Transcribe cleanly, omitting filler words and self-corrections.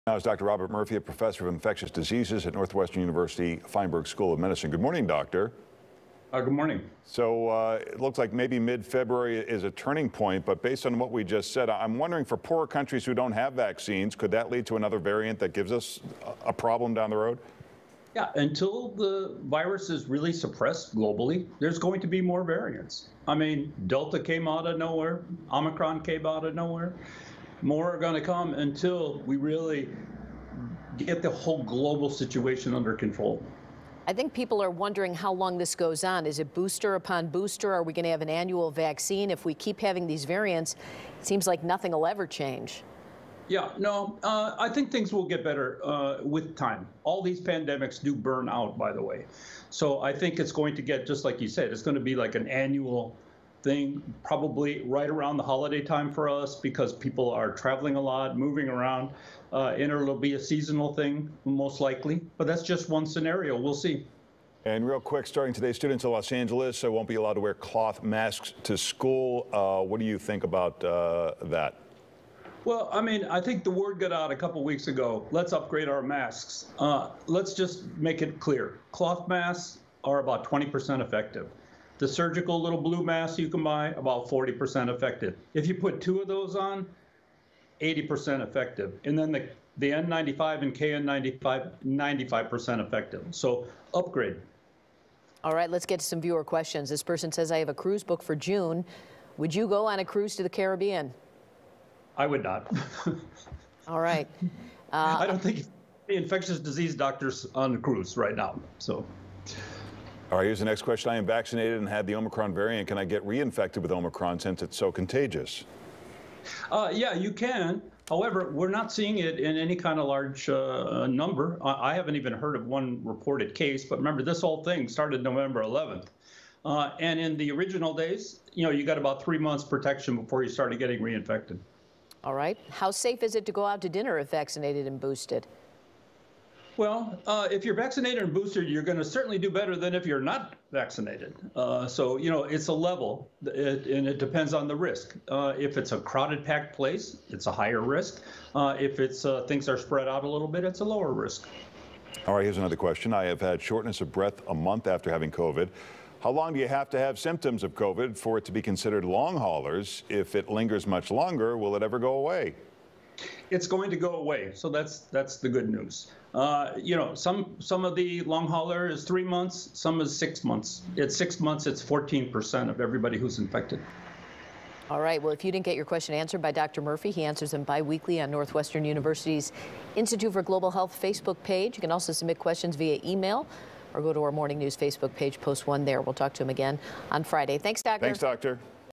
Now is Dr. Robert Murphy, a professor of infectious diseases at Northwestern University Feinberg School of Medicine. Good morning, doctor. Good morning. So it looks like maybe mid-February is a turning point, but based on what we just said, I'm wondering for poorer countries who don't have vaccines, could that lead to another variant that gives us a problem down the road? Yeah, until the virus is really suppressed globally, there's going to be more variants. I mean, Delta came out of nowhere, Omicron came out of nowhere. More are going to come until we really get the whole global situation under control. I think people are wondering how long this goes on. Is it booster upon booster? Are we going to have an annual vaccine? If we keep having these variants, it seems like nothing will ever change. Yeah, no, I think things will get better with time. All these pandemics do burn out, by the way. So I think it's going to get, just like you said, it's going to be like an annual thing, probably right around the holiday time for us, because people are traveling a lot, moving around, and it'll be a seasonal thing, most likely. But that's just one scenario. We'll see. And real quick, starting today, students in Los Angeles won't be allowed to wear cloth masks to school. What do you think about that? Well, I mean, I think the word got out a couple weeks ago. Let's upgrade our masks. Let's just make it clear. Cloth masks are about 20% effective. The surgical little blue mask you can buy, about 40% effective. If you put two of those on, 80% effective. And then the N95 and KN95, 95% effective. So upgrade. All right, let's get to some viewer questions. This person says, I have a cruise booked for June. Would you go on a cruise to the Caribbean? I would not. All right. I don't think the infectious disease doctors on the cruise right now. So. All right, here's the next question. I am vaccinated and had the Omicron variant. Can I get reinfected with Omicron since it's so contagious? Yeah, you can. However, we're not seeing it in any kind of large number. I haven't even heard of one reported case, but remember, this whole thing started November 11th. And in the original days, you got about 3 months protection before you started getting reinfected. All right. How safe is it to go out to dinner if vaccinated and boosted? Well, if you're vaccinated and boosted, you're going to certainly do better than if you're not vaccinated. So, it's a level, and it depends on the risk. If it's a crowded, packed place, it's a higher risk. If it's things are spread out a little bit, it's a lower risk. All right, here's another question. I have had shortness of breath a month after having COVID. How long do you have to have symptoms of COVID for it to be considered long haulers? If it lingers much longer, will it ever go away? It's going to go away. So that's the good news. Some of the long hauler is 3 months, some is 6 months. At 6 months, it's 14% of everybody who's infected. All right. Well, if you didn't get your question answered by Dr. Murphy, he answers them bi-weekly on Northwestern University's Institute for Global Health Facebook page. You can also submit questions via email or go to our Morning News Facebook page, post one there. We'll talk to him again on Friday. Thanks, Doctor. Thanks, Doctor.